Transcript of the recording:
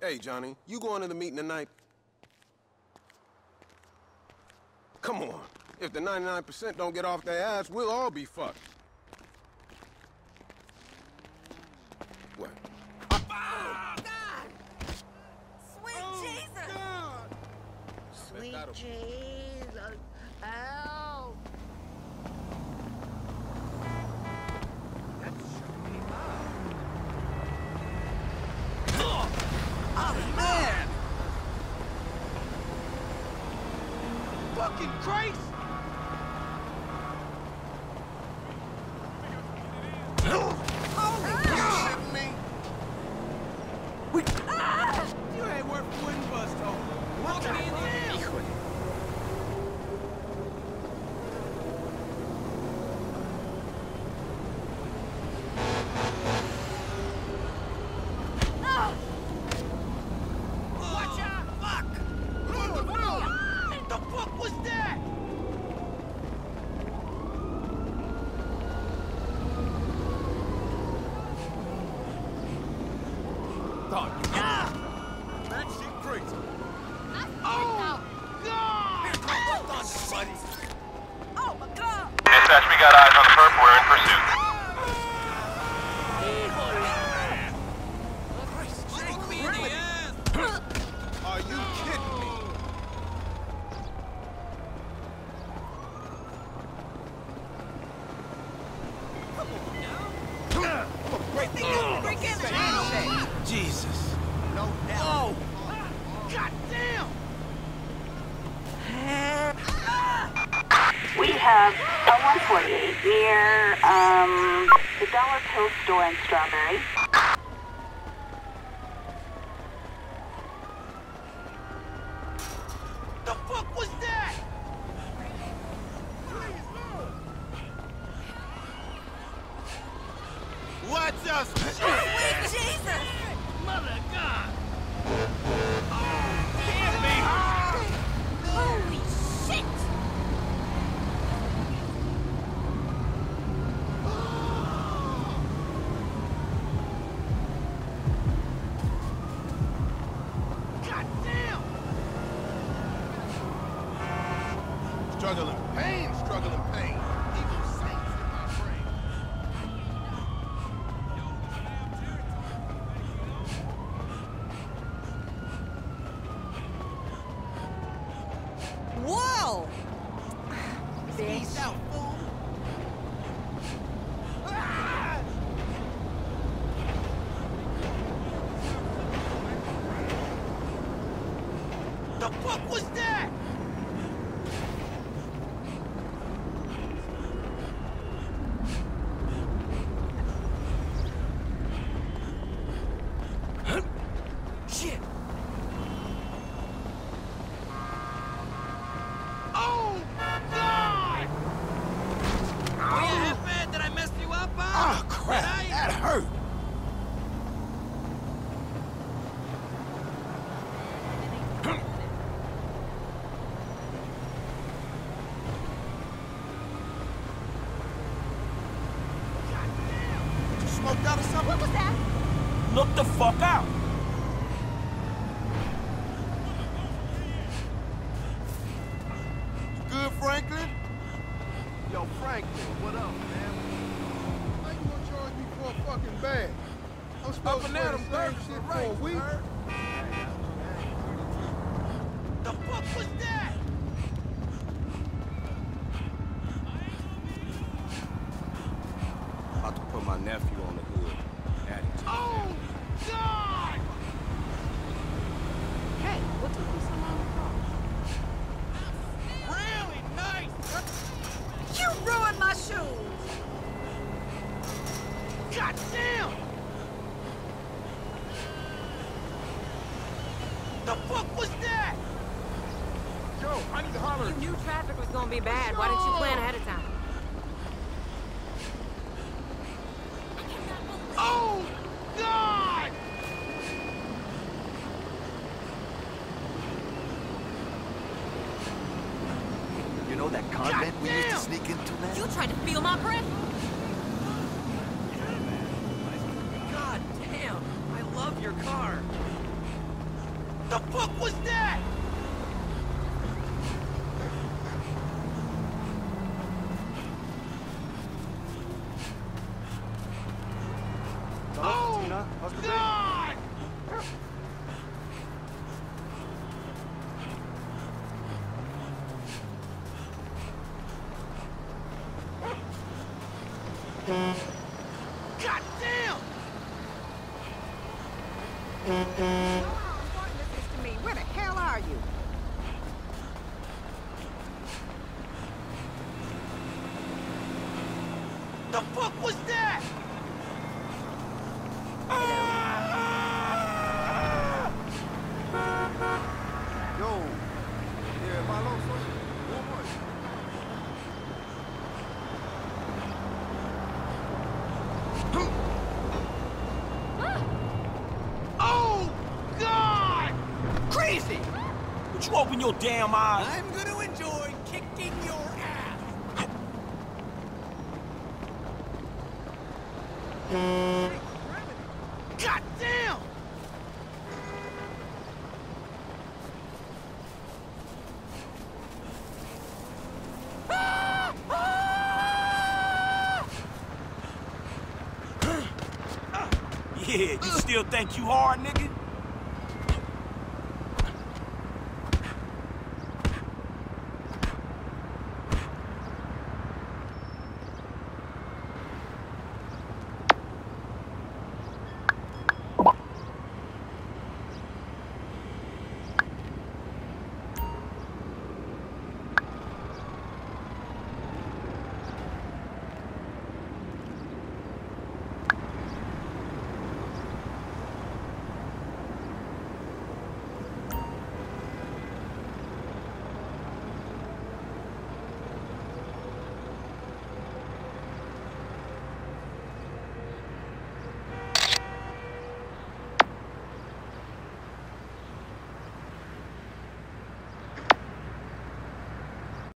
Hey, Johnny, you going to the meeting tonight? Come on. If the 99% don't get off their ass, we'll all be fucked. What? Oh, God! Sweet Jesus! God. Sweet Jesus! Help! Oh, man! Fucking Christ! You ain't worth wooden bus toll. What the hell? Watch out! Fuck! The fuck was that? That shit crazy. Oh, God! Hold on, somebody. Oh, my God! Dispatch, we got eyes on the perp. We're in pursuit. Shake me in the ass! Are you kidding me? Break in! Jesus. No doubt. Oh! God damn! We have a 148 near the Dollar Pill store in Strawberry. The fuck was that? Watch us! Sweet Jesus! Mother of God! Oh, damn me! Holy shit! God damn! Struggling pain, struggling pain. Evil saints in my brain. Whoa! Peace out, fool! Ah! The fuck was that? Shit! Oh, God! Were you that bad that I messed you up, huh? Oh, crap. That hurt. You smoked out or something? What was that? Look the fuck out! Good, Franklin? Yo, Franklin, what up, man? How you gonna charge me for a fucking bag? I'm supposed to wear the same shit for a week. The fuck was that? About to put my nephew on the hood. Attitude. Oh, God! Hey, what took you so long to call? Really nice! You ruined my shoes! God damn! The fuck was that? Yo, I need to holler. You knew traffic was gonna be bad. Why didn't you plan ahead of time? Oh, God! You know that convent we used to sneak into, man? You tried to feel my breath? God damn! I love your car. The fuck was that? Oh, God! God damn! How important this is to me. Where the hell are you? The fuck was that? Yo. Yeah, Malo, son. One more. Oh, God! Crazy! Would you open your damn eyes? I'm gonna enjoy kicking your ass! God damn! Yeah, you still think you hard, nigga?